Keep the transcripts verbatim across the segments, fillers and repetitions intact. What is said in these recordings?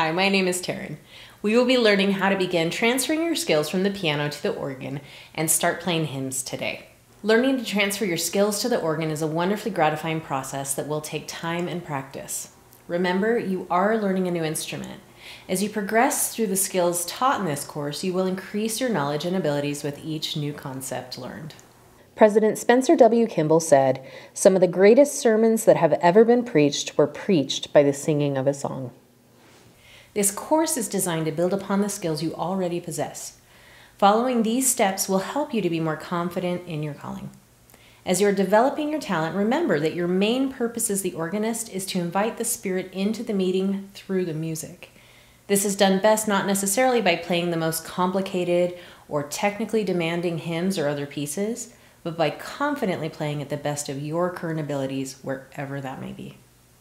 Hi, my name is Taryn. We will be learning how to begin transferring your skills from the piano to the organ and start playing hymns today. Learning to transfer your skills to the organ is a wonderfully gratifying process that will take time and practice. Remember, you are learning a new instrument. As you progress through the skills taught in this course, you will increase your knowledge and abilities with each new concept learned. President Spencer W. Kimball said, "Some of the greatest sermons that have ever been preached were preached by the singing of a song." This course is designed to build upon the skills you already possess. Following these steps will help you to be more confident in your calling. As you're developing your talent, remember that your main purpose as the organist is to invite the Spirit into the meeting through the music. This is done best not necessarily by playing the most complicated or technically demanding hymns or other pieces, but by confidently playing at the best of your current abilities wherever that may be.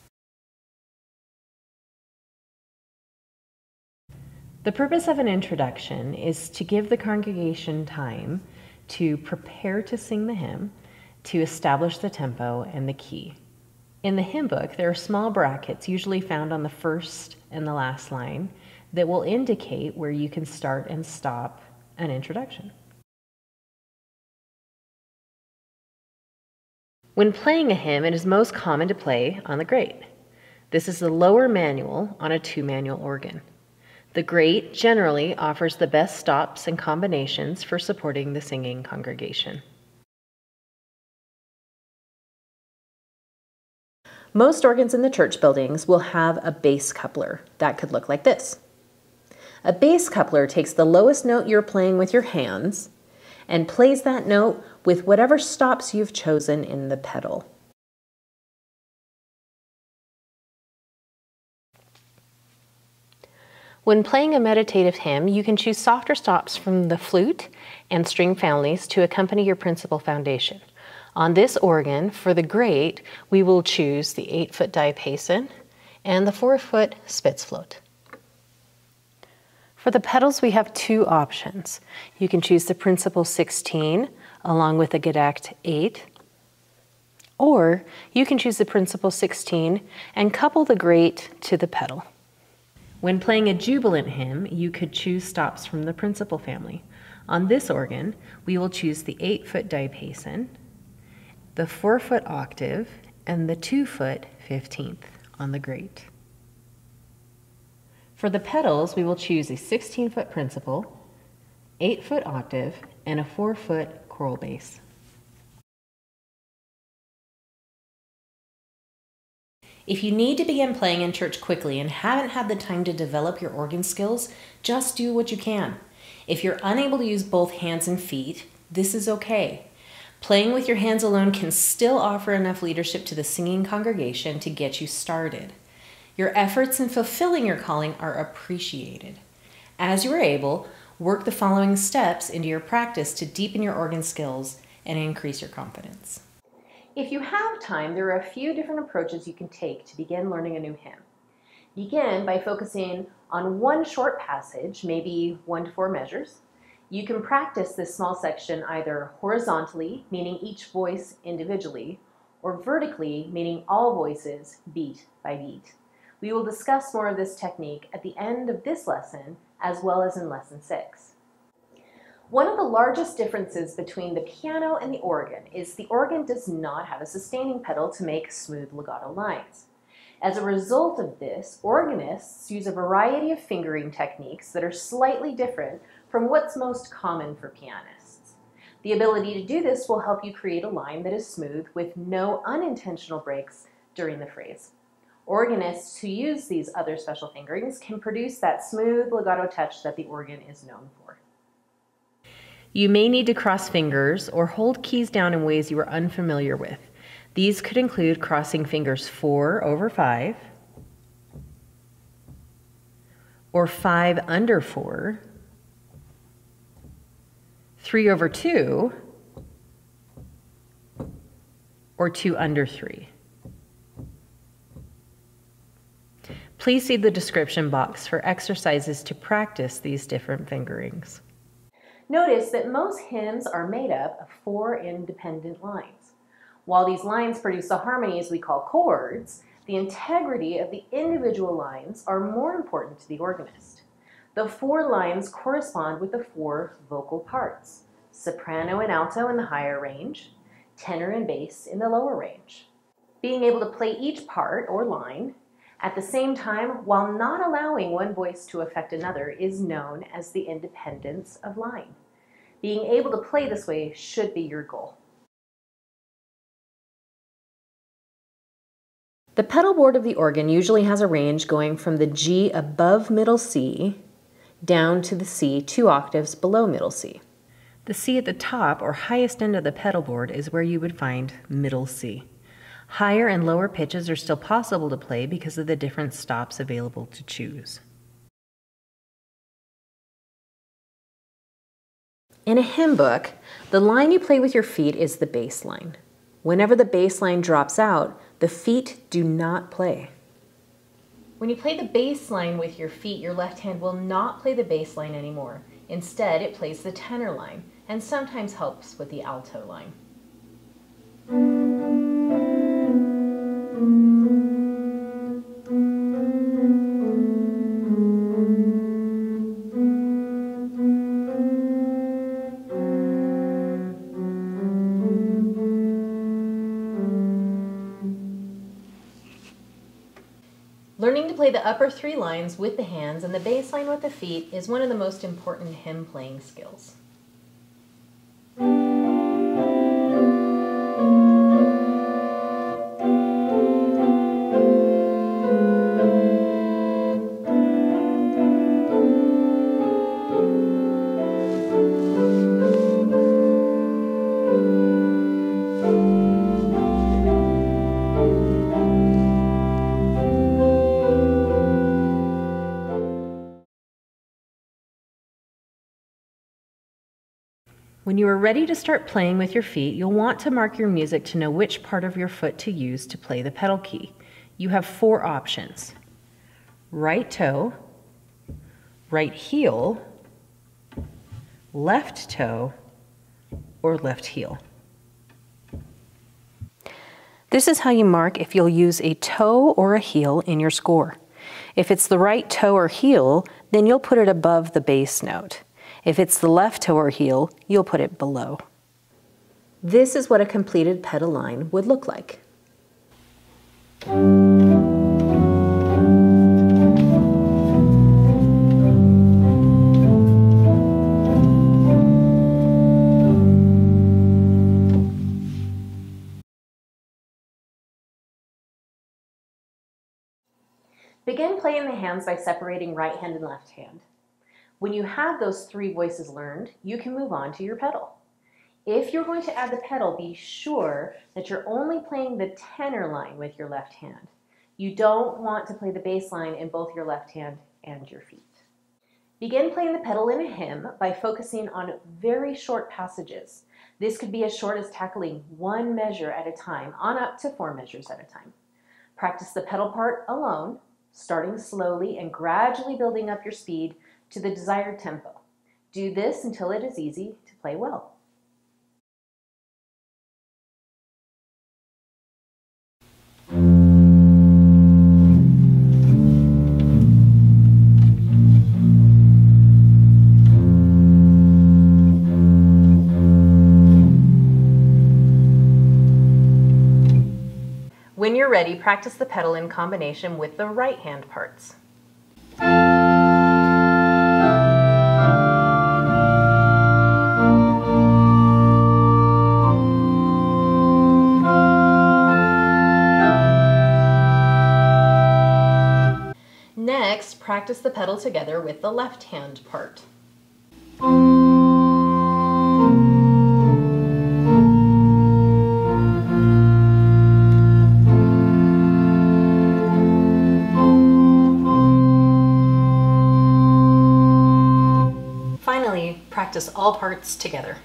The purpose of an introduction is to give the congregation time to prepare to sing the hymn, to establish the tempo and the key. In the hymn book, there are small brackets, usually found on the first and the last line, that will indicate where you can start and stop an introduction. When playing a hymn, it is most common to play on the grate. This is the lower manual on a two-manual organ. The grate generally offers the best stops and combinations for supporting the singing congregation. Most organs in the church buildings will have a bass coupler that could look like this. A bass coupler takes the lowest note you're playing with your hands and plays that note with whatever stops you've chosen in the pedal. When playing a meditative hymn, you can choose softer stops from the flute and string families to accompany your principal foundation. On this organ, for the grate, we will choose the eight-foot diapason and the four-foot Spitzflöte. For the pedals, we have two options. You can choose the principal sixteen along with the Gedeckt eight, or you can choose the principal sixteen and couple the grate to the pedal. When playing a jubilant hymn, you could choose stops from the principal family. On this organ, we will choose the eight-foot diapason, the four-foot octave, and the two-foot fifteenth on the grate. For the pedals, we will choose a sixteen-foot principal, eight-foot octave, and a four-foot choral bass. If you need to begin playing in church quickly and haven't had the time to develop your organ skills, just do what you can. If you're unable to use both hands and feet, this is okay. Playing with your hands alone can still offer enough leadership to the singing congregation to get you started. Your efforts in fulfilling your calling are appreciated. As you are able, work the following steps into your practice to deepen your organ skills and increase your confidence. If you have time, there are a few different approaches you can take to begin learning a new hymn. Begin by focusing on one short passage, maybe one to four measures. You can practice this small section either horizontally, meaning each voice individually, or vertically, meaning all voices beat by beat. We will discuss more of this technique at the end of this lesson, as well as in lesson six. One of the largest differences between the piano and the organ is the organ does not have a sustaining pedal to make smooth legato lines. As a result of this, organists use a variety of fingering techniques that are slightly different from what's most common for pianists. The ability to do this will help you create a line that is smooth with no unintentional breaks during the phrase. Organists who use these other special fingerings can produce that smooth legato touch that the organ is known for. You may need to cross fingers or hold keys down in ways you are unfamiliar with. These could include crossing fingers four over five, or five under four, three over two, or two under three. Please see the description box for exercises to practice these different fingerings. Notice that most hymns are made up of four independent lines. While these lines produce the harmonies we call chords, The integrity of the individual lines are more important to the organist. The four lines correspond with the four vocal parts: soprano and alto in the higher range, tenor and bass in the lower range. Being able to play each part or line at the same time while not allowing one voice to affect another is known as the independence of line. Being able to play this way should be your goal. The pedal board of the organ usually has a range going from the G above middle C down to the C two octaves below middle C. The C at the top or highest end of the pedal board is where you would find middle C. Higher and lower pitches are still possible to play because of the different stops available to choose. In a hymn book, the line you play with your feet is the bass line. Whenever the bass line drops out, the feet do not play. When you play the bass line with your feet, your left hand will not play the bass line anymore. Instead, it plays the tenor line and sometimes helps with the alto line. Learning to play the upper three lines with the hands and the bass line with the feet is one of the most important hymn playing skills. When you are ready to start playing with your feet, you'll want to mark your music to know which part of your foot to use to play the pedal key. You have four options: right toe, right heel, left toe, or left heel. This is how you mark if you'll use a toe or a heel in your score. If it's the right toe or heel, then you'll put it above the bass note. If it's the left toe or heel, you'll put it below. This is what a completed pedal line would look like. Begin playing the hands by separating right hand and left hand. When you have those three voices learned, you can move on to your pedal. If you're going to add the pedal, be sure that you're only playing the tenor line with your left hand. You don't want to play the bass line in both your left hand and your feet. Begin playing the pedal in a hymn by focusing on very short passages. This could be as short as tackling one measure at a time, on up to four measures at a time. Practice the pedal part alone, starting slowly and gradually building up your speed to the desired tempo. Do this until it is easy to play well. When you're ready, practice the pedal in combination with the right hand parts. Next, practice the pedal together with the left hand part. Finally, practice all parts together.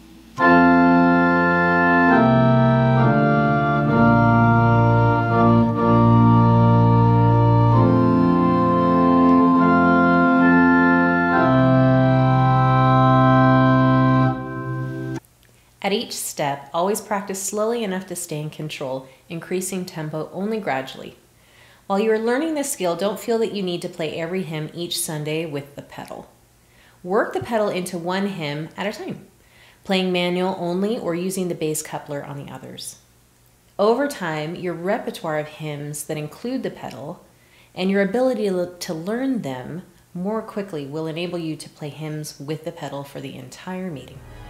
At each step, always practice slowly enough to stay in control, increasing tempo only gradually. While you are learning this skill, don't feel that you need to play every hymn each Sunday with the pedal. Work the pedal into one hymn at a time, playing manual only or using the bass coupler on the others. Over time, your repertoire of hymns that include the pedal and your ability to learn them more quickly will enable you to play hymns with the pedal for the entire meeting.